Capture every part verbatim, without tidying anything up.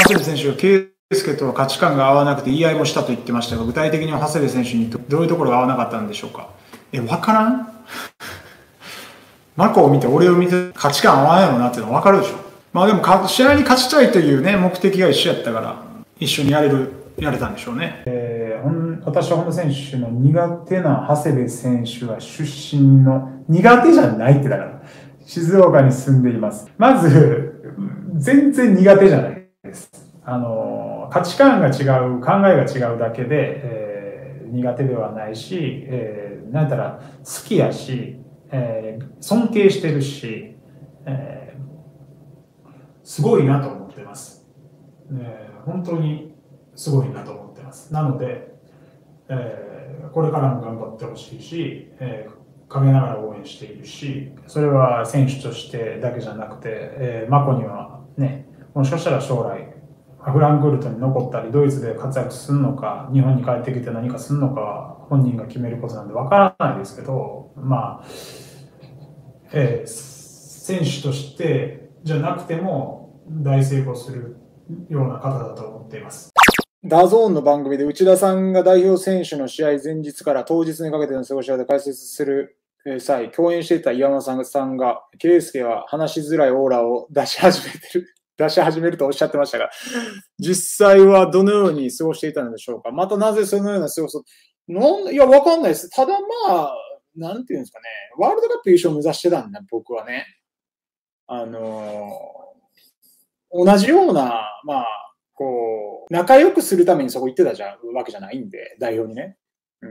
長谷部選手が圭介とは価値観が合わなくて言い合いもしたと言ってましたが、具体的には長谷部選手にどういうところが合わなかったんでしょうか。え、わからんマコを見て俺を見て価値観合わないのなっていうの分かるでしょ。まあでも試合に勝ちたいというね目的が一緒やったから一緒にやれるやれたんでしょうね。えー、私は本田選手の苦手な長谷部選手は出身の苦手じゃないってだから静岡に住んでいます。まず全然苦手じゃないです。あの価値観が違う考えが違うだけで、えー、苦手ではないし、えー、なんやったら好きやし、えー、尊敬してるし、えー、すごいなと思ってます、えー、本当にすごいなと思ってます。なので、えー、これからも頑張ってほしいし、えー、陰ながら応援しているし、それは選手としてだけじゃなくて、えー、マコにはね、もしかしたら将来フランクフルトに残ったりドイツで活躍するのか日本に帰ってきて何かするのか本人が決めることなんでわからないですけど、まあ、えー、選手としてじゃなくても大成功するような方だと思っています。ダゾーンの番組で内田さんが代表選手の試合前日から当日にかけての過ごし方で解説する際、共演していた岩間さんが、圭介は話しづらいオーラを出し始めてる。出し始めるとおっしゃってましたが、実際はどのように過ごしていたのでしょうか。またなぜそのような過ごすのいや、わかんないです。ただまあ、なんていうんですかね、ワールドカップ優勝を目指してたんだ、僕はね。あのー、同じような、まあ、こう、仲良くするためにそこ行ってたじゃわけじゃないんで、代表にね。うん。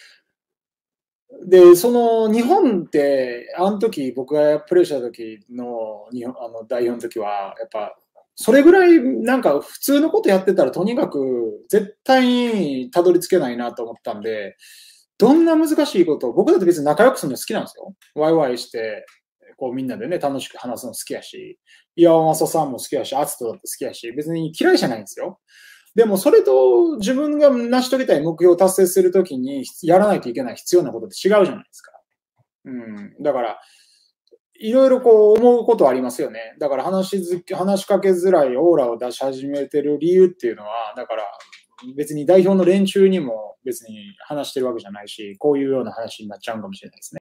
で、その日本って、あの時、僕がプレーした時の日本あの代表の時は、やっぱ、それぐらいなんか普通のことやってたらとにかく絶対にたどり着けないなと思ったんで、どんな難しいことを、僕だって別に仲良くするの好きなんですよ。ワイワイして、こうみんなでね、楽しく話すの好きやし、岩尾正さんも好きやし、篤人だって好きやし、別に嫌いじゃないんですよ。でもそれと自分が成し遂げたい目標を達成するときにやらないといけない必要なことって違うじゃないですか。うん。だから、いろいろこう思うことはありますよね。だから話しず、話しかけづらいオーラを出し始めてる理由っていうのは、だから別に代表の連中にも別に話してるわけじゃないし、こういうような話になっちゃうかもしれないですね。